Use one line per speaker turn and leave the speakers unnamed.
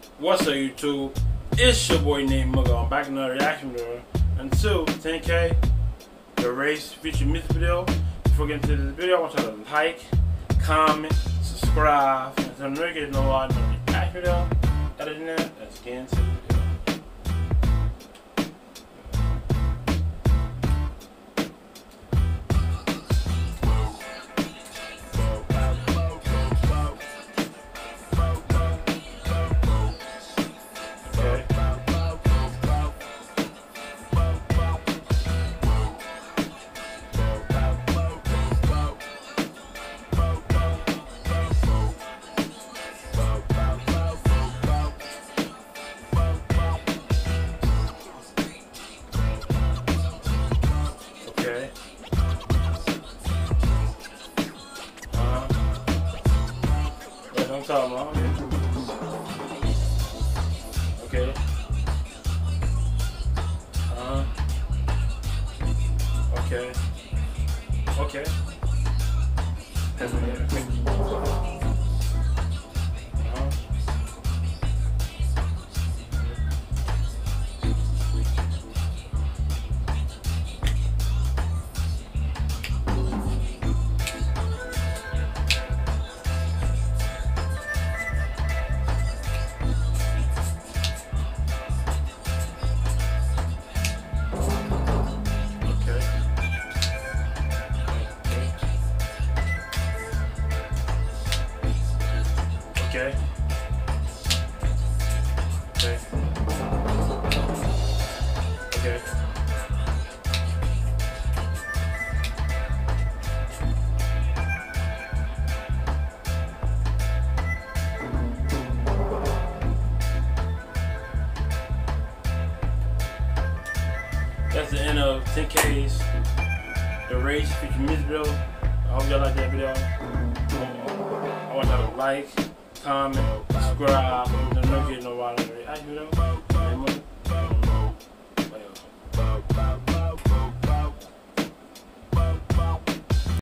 What's up, YouTube? It's your boy named Mugga. I'm back in another reaction video. Until 10K, the race feature music video. Before getting into this video, I want y'all to like, comment, subscribe, and so you know I know the reaction video. Other than that, let's get into the video. I'm talking about. Okay. Okay. Okay. Okay. Okay. Okay. That's the end of 10K's The Race feature music video. I hope y'all like that video. I want y'all to like, comment, subscribe, and don't get no wild reaction video.